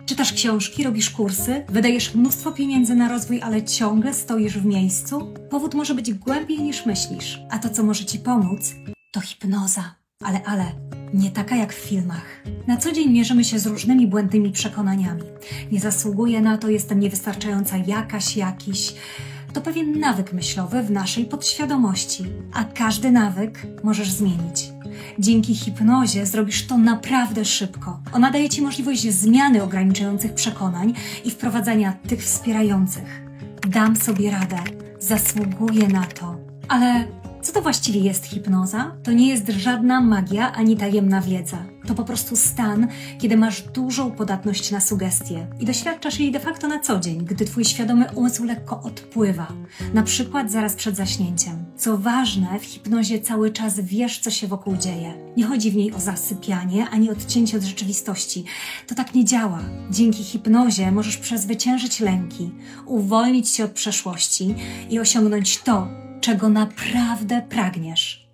Czytasz książki, robisz kursy, wydajesz mnóstwo pieniędzy na rozwój, ale ciągle stoisz w miejscu? Powód może być głębiej niż myślisz, a to, co może Ci pomóc, to hipnoza. Ale nie taka jak w filmach. Na co dzień mierzymy się z różnymi błędnymi przekonaniami. Nie zasługuję na to, jestem niewystarczająca jakiś. To pewien nawyk myślowy w naszej podświadomości, a każdy nawyk możesz zmienić. Dzięki hipnozie zrobisz to naprawdę szybko. Ona daje Ci możliwość zmiany ograniczających przekonań i wprowadzania tych wspierających. Dam sobie radę, zasługuję na to. Ale co to właściwie jest hipnoza? To nie jest żadna magia ani tajemna wiedza. To po prostu stan, kiedy masz dużą podatność na sugestie i doświadczasz jej de facto na co dzień, gdy Twój świadomy umysł lekko odpływa, na przykład zaraz przed zaśnięciem. Co ważne, w hipnozie cały czas wiesz, co się wokół dzieje. Nie chodzi w niej o zasypianie, ani odcięcie od rzeczywistości. To tak nie działa. Dzięki hipnozie możesz przezwyciężyć lęki, uwolnić się od przeszłości i osiągnąć to, czego naprawdę pragniesz.